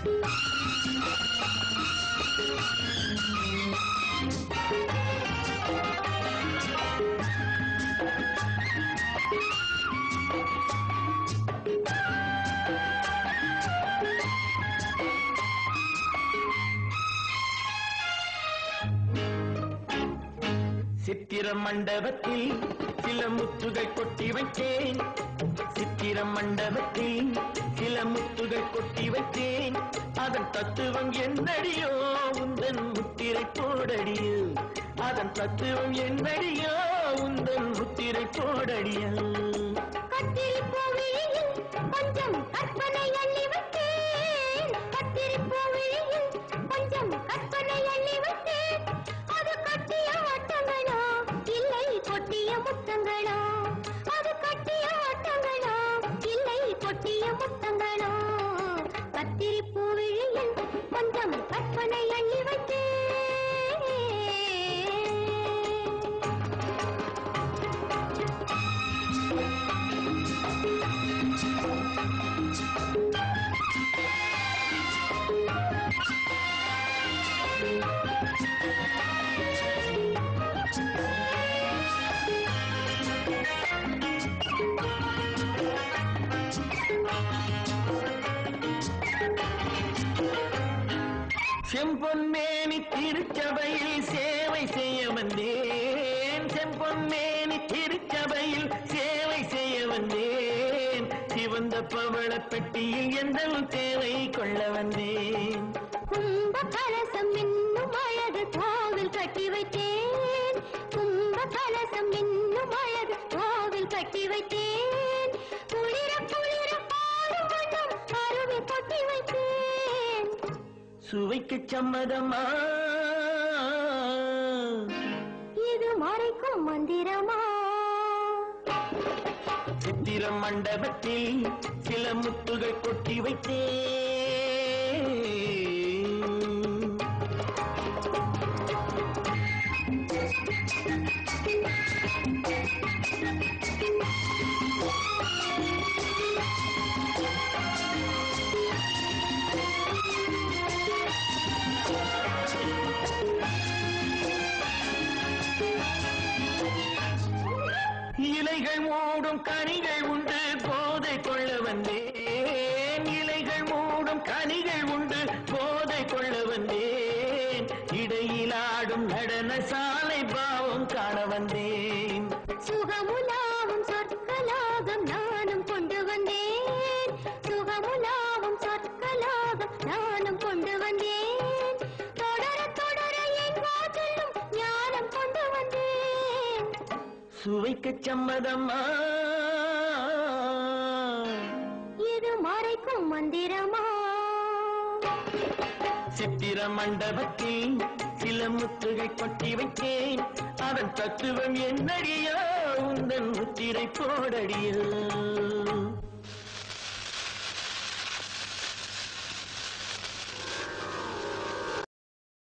சித்திர மண்டபத்தில் சில முத்துகள் கொட்டி வைத்தேன். சித்திர மண்டபத்தில் சில முத்துகள் கொட்டி வைத்தேன். அதன் தத்துவம் என்னடியோ உந்தன் முத்திரை போடடியோ. அதன் தத்துவம் என்னடியோ உந்தன் முத்திரை போடடியோ. கத்திரி பூவிழியில் கொஞ்சம் கற்பனை அள்ளி வைத்தேன். கத்திரி பூவிழியில் கொஞ்சம் கற்பனை அள்ளி வைத்தேன். அது கட்டிய வட்டங்களோ இல்லை கொட்டிய முத்தங்களோ. அது கட்டிய வட்டங்களோ இல்லை கொட்டிய முத்தங்களோ. கத்திரி பூவிழியில் கொஞ்சம் கற்பனை அள்ளி வைத்தேன். செம்பொன்மேனி திருச்சபையில் சேவை செய்ய வந்தேன். செம்பொன்மேனி திருச்சபையில் சேவை செய்ய வந்தேன். சிவந்த பவள பெட்டியில் எந்த தேவை கொள்ள வந்தேன். கும்ப கலசம் இன்னும் அழகு கோவில் கட்டி வைத்தேன். கும்ப கலசம் இன்னும் அழகு கோவில் கட்டி வைத்தேன். குளிர குளிர பாடும் வண்ணம் அருவி கொட்டி வைத்தேன். சுவைக்கு சம்மதமா இது மறைக்கும் மந்திரமா. சித்திர மண்டபத்தில் சில முத்துகள் கொட்டி வைத்தேன். இலைகள் மூடும் கனிகள் உண்டு போதை கொள்ள வந்தேன். இலைகள் மூடும் கனிகள் உண்டு போதை கொள்ள வந்தேன். இடையில் ஆடும் நடன சாலை பாவம் காண வந்தேன். சுகமுலாவும் சொற்களாகம் நானும் கொண்டு வந்தேன். சுகமுலாவும் சொற்களாகம் நானும் கொண்டு வந்தேன். தொடர தொடர எங்கோ செல்லும் ஞானம் கொண்டு வந்தேன். சுவைக்கு சம்மதமா இது மறைக்கும் மந்திரமா. சித்திர மண்டபத்தில் சில முத்துகள் கொட்டி வைத்தேன். அதன் தத்துவம் என்னடியோ உந்தன் முத்திரை போடடியோ.